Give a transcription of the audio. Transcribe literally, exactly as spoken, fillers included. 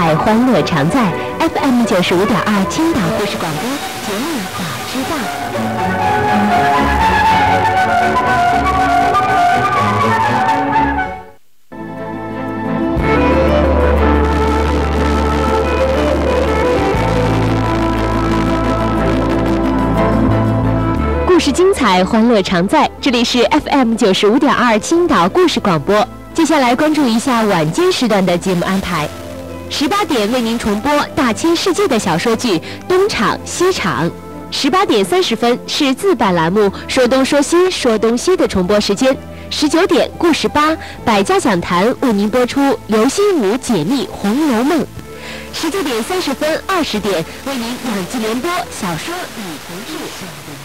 彩，欢乐常在 F M 九十五点二青岛故事广播节目早知道。故事精彩，欢乐常在，这里是 F M 九十五点二青岛故事广播。接下来关注一下晚间时段的节目安排。十八点为您重播大千世界的小说剧《东厂西厂》。十八点三十分是自办栏目《说东说西说东西》的重播时间。十九点故事八百家讲坛为您播出刘心武解密《红楼梦》。十九点三十分、二十点为您两季联播小说《女同志》。